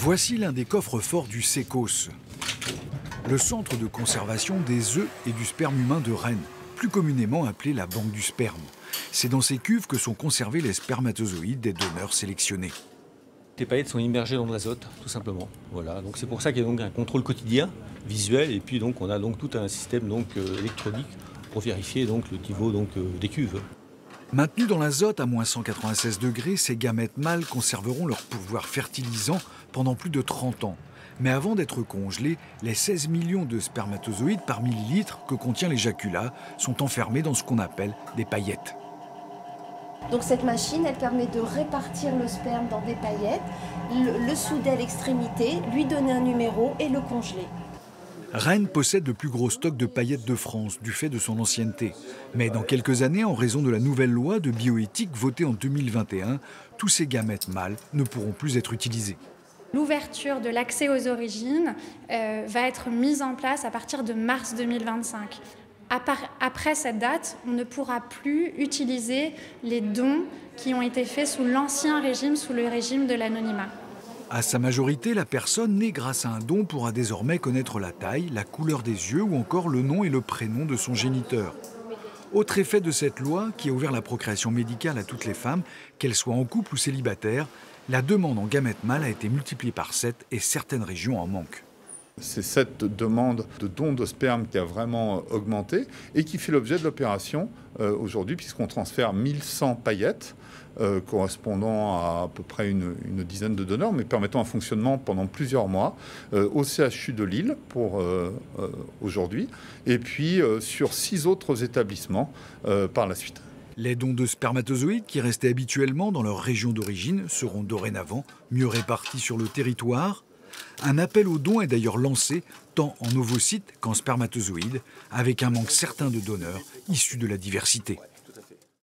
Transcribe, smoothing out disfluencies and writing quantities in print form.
Voici l'un des coffres forts du CECOS, le centre de conservation des œufs et du sperme humain de Rennes, plus communément appelé la banque du sperme. C'est dans ces cuves que sont conservés les spermatozoïdes des donneurs sélectionnés. Les paillettes sont immergées dans de l'azote, tout simplement. Voilà, donc c'est pour ça qu'il y a donc un contrôle quotidien, visuel, et puis donc on a donc tout un système électronique pour vérifier donc le niveau des cuves. Maintenus dans l'azote à moins 196 degrés, ces gamètes mâles conserveront leur pouvoir fertilisant pendant plus de 30 ans. Mais avant d'être congelés, les 16 millions de spermatozoïdes par millilitre que contient l'éjaculat sont enfermés dans ce qu'on appelle des paillettes. Donc cette machine, elle permet de répartir le sperme dans des paillettes, le souder à l'extrémité, lui donner un numéro et le congeler. Rennes possède le plus gros stock de paillettes de France, du fait de son ancienneté. Mais dans quelques années, en raison de la nouvelle loi de bioéthique votée en 2021, tous ces gamètes mâles ne pourront plus être utilisés. L'ouverture de l'accès aux origines va être mise en place à partir de mars 2025. Après cette date, on ne pourra plus utiliser les dons qui ont été faits sous l'ancien régime, sous le régime de l'anonymat. À sa majorité, la personne née grâce à un don pourra désormais connaître la taille, la couleur des yeux ou encore le nom et le prénom de son géniteur. Autre effet de cette loi, qui a ouvert la procréation médicale à toutes les femmes, qu'elles soient en couple ou célibataires, la demande en gamètes mâles a été multipliée par 7 et certaines régions en manquent. C'est cette demande de dons de sperme qui a vraiment augmenté et qui fait l'objet de l'opération aujourd'hui, puisqu'on transfère 1100 paillettes correspondant à peu près une dizaine de donneurs, mais permettant un fonctionnement pendant plusieurs mois au CHU de Lille pour aujourd'hui, et puis sur 6 autres établissements par la suite. Les dons de spermatozoïdes qui restaient habituellement dans leur région d'origine seront dorénavant mieux répartis sur le territoire. Un appel aux dons est d'ailleurs lancé, tant en ovocytes qu'en spermatozoïdes, avec un manque certain de donneurs issus de la diversité.